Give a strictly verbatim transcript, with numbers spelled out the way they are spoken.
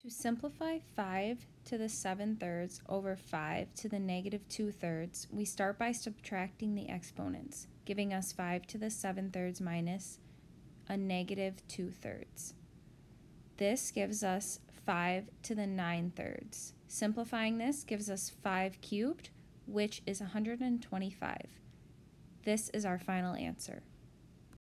To simplify five to the seven thirds over five to the negative two thirds, we start by subtracting the exponents, giving us five to the seven thirds minus a negative two thirds. This gives us five to the nine thirds. Simplifying this gives us five cubed, which is one hundred twenty-five. This is our final answer.